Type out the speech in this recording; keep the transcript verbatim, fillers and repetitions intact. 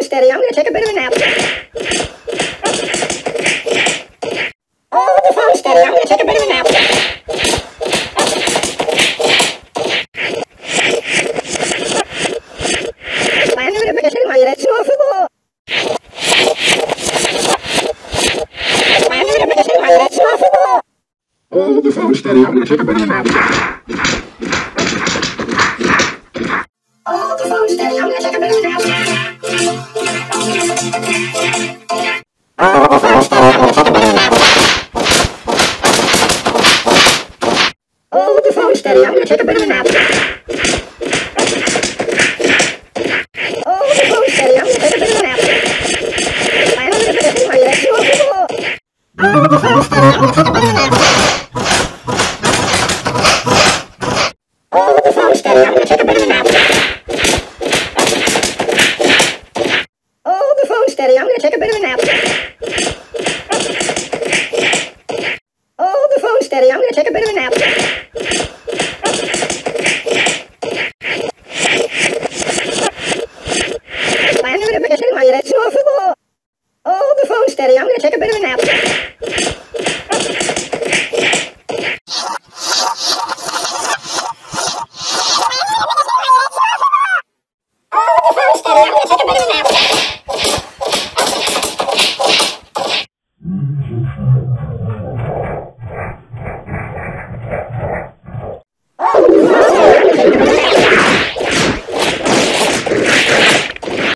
steady. I'm going to take a bit of a nap. Hold the phone steady. I'm going to take a bit of a nap. Paano na ba kasi mayroon sa fubo? Paano na ba kasi mayroon sa fubo? Hold the phone steady. I'm going to take a bit of a nap. Hold the phone steady. I'm going to take a bit of a nap. Hold the phone steady. I'm going to take a bit of a nap. Hold the phone steady. I'm going to take a bit of a nap. Hold the phone steady. I'm going to take a bit of a nap. Paano na ba kasi mayroon sa fubo? Hold the phone steady. I'm going to take a bit of a nap. Hold the phone steady. I'm going to take a bit of a nap. Hold the phone steady. I'm going to take a bit of a nap.